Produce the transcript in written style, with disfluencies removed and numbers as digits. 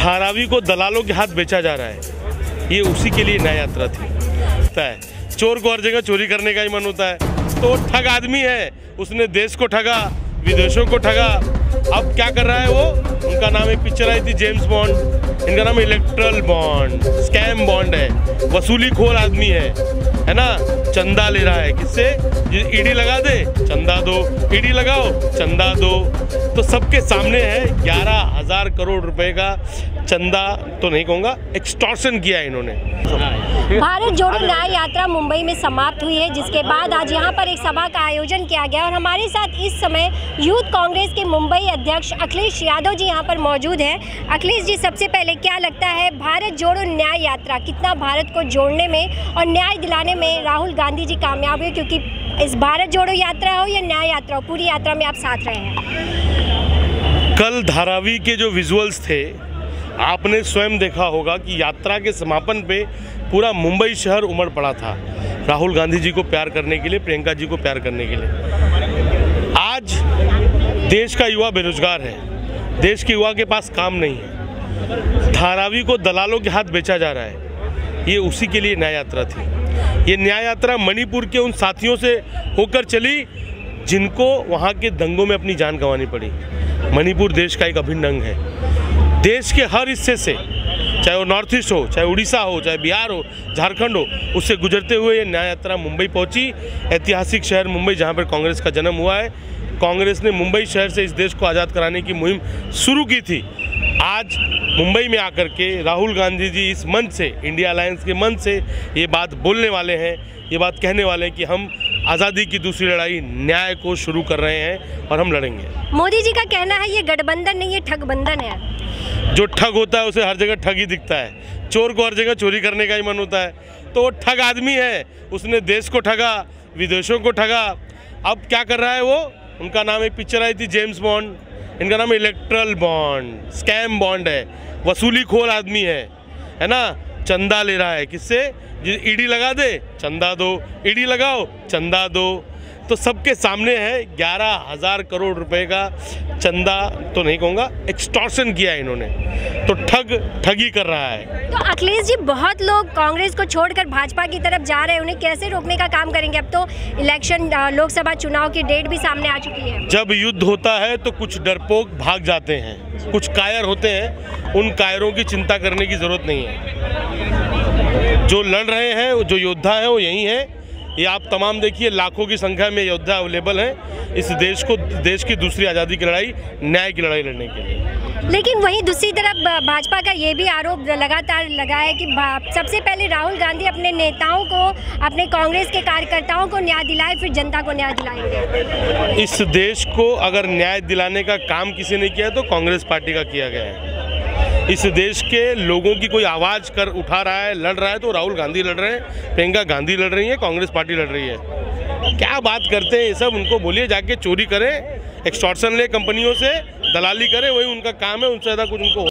धारावी को दलालों के हाथ बेचा जा रहा है, ये उसी के लिए न्याय यात्रा थी। चोर को हर जगह चोरी करने का ही मन होता है, तो ठग आदमी है, उसने देश को ठगा, विदेशों को ठगा। अब क्या कर रहा है वो? उनका नाम एक पिक्चर आई थी जेम्स बॉन्ड, इनका नाम इलेक्ट्रल बॉन्ड, स्कैम बॉन्ड है, वसूली खोर आदमी है ना। चंदा ले रहा है किससे? ईडी लगा दे चंदा दो, ईडी लगाओ चंदा दो। तो सबके सामने है 11,000 करोड़ रुपए का चंदा, तो नहीं कहूँगा, एक्सटॉर्शन किया है इन्होंने। भारत जोड़ो न्याय यात्रा मुंबई में समाप्त हुई है, जिसके बाद आज यहाँ पर एक सभा का आयोजन किया गया और हमारे साथ इस समय यूथ कांग्रेस के मुंबई अध्यक्ष अखिलेश यादव जी यहाँ पर मौजूद हैं। अखिलेश जी, सबसे पहले क्या लगता है भारत जोड़ो न्याय यात्रा कितना भारत को जोड़ने में और न्याय दिलाने में राहुल गांधी जी कामयाब हुए? क्योंकि इस भारत जोड़ो यात्रा हो या न्याय यात्रा हो, पूरी यात्रा में आप साथ रहे हैं। कल धारावी के जो विजुअल्स थे, आपने स्वयं देखा होगा कि यात्रा के समापन पे पूरा मुंबई शहर उमड़ पड़ा था राहुल गांधी जी को प्यार करने के लिए, प्रियंका जी को प्यार करने के लिए। आज देश का युवा बेरोजगार है, देश के युवा के पास काम नहीं है, धारावी को दलालों के हाथ बेचा जा रहा है, ये उसी के लिए न्याय यात्रा थी। ये न्याय यात्रा मणिपुर के उन साथियों से होकर चली जिनको वहाँ के दंगों में अपनी जान गंवानी पड़ी। मणिपुर देश का एक अभिन्न अंग है, देश के हर हिस्से से, चाहे वो नॉर्थ ईस्ट हो, चाहे उड़ीसा हो, चाहे बिहार हो, झारखंड हो, उससे गुजरते हुए ये न्याय यात्रा मुंबई पहुंची। ऐतिहासिक शहर मुंबई, जहां पर कांग्रेस का जन्म हुआ है। कांग्रेस ने मुंबई शहर से इस देश को आज़ाद कराने की मुहिम शुरू की थी। आज मुंबई में आकर के राहुल गांधी जी इस मंच से, इंडिया अलायंस के मंच से ये बात बोलने वाले हैं, ये बात कहने वाले हैं कि हम आज़ादी की दूसरी लड़ाई न्याय को शुरू कर रहे हैं और हम लड़ेंगे। मोदी जी का कहना है ये गठबंधन नहीं, ये ठगबंधन है। जो ठग होता है उसे हर जगह ठग ही दिखता है, चोर को हर जगह चोरी करने का ही मन होता है, तो वो ठग आदमी है, उसने देश को ठगा, विदेशों को ठगा। अब क्या कर रहा है वो? उनका नाम एक पिक्चर आई थी जेम्स बॉन्ड, इनका नाम इलेक्ट्रल बॉन्ड, स्कैम बॉन्ड है, वसूली खोर आदमी है ना। चंदा ले रहा है किससे? ईडी लगा दे चंदा दो, ईडी लगाओ चंदा दो। तो सबके सामने है 11,000 करोड़ रुपए का चंदा, तो नहीं कहूँगा, एक्सटॉर्शन किया है इन्होंने, तो ठगी कर रहा है। तो अखिलेश जी, बहुत लोग कांग्रेस को छोड़कर भाजपा की तरफ जा रहे हैं, उन्हें कैसे रोकने का काम करेंगे? अब तो इलेक्शन, लोकसभा चुनाव की डेट भी सामने आ चुकी है। जब युद्ध होता है तो कुछ डरपोक भाग जाते हैं, कुछ कायर होते हैं, उन कायरों की चिंता करने की जरूरत नहीं है। जो लड़ रहे हैं, जो योद्धा है, वो यही है। ये आप तमाम देखिए, लाखों की संख्या में योद्धा अवेलेबल हैं इस देश की दूसरी आज़ादी की लड़ाई, न्याय की लड़ाई लड़ने के लिए। लेकिन वहीं दूसरी तरफ भाजपा का ये भी आरोप लगातार लगा है कि सबसे पहले राहुल गांधी अपने नेताओं को, अपने कांग्रेस के कार्यकर्ताओं को न्याय दिलाए, फिर जनता को न्याय दिलाएंगे। इस देश को अगर न्याय दिलाने का काम किसी ने किया तो कांग्रेस पार्टी का किया गया है। इस देश के लोगों की कोई आवाज़ कर उठा रहा है, लड़ रहा है, तो राहुल गांधी लड़ रहे हैं, प्रियंका गांधी लड़ रही है, कांग्रेस पार्टी लड़ रही है। क्या बात करते हैं ये सब? उनको बोलिए जाके चोरी करें, एक्सटॉर्शन ले कंपनियों से, दलाली करें, वही उनका काम है, उनसे ज़्यादा कुछ उनको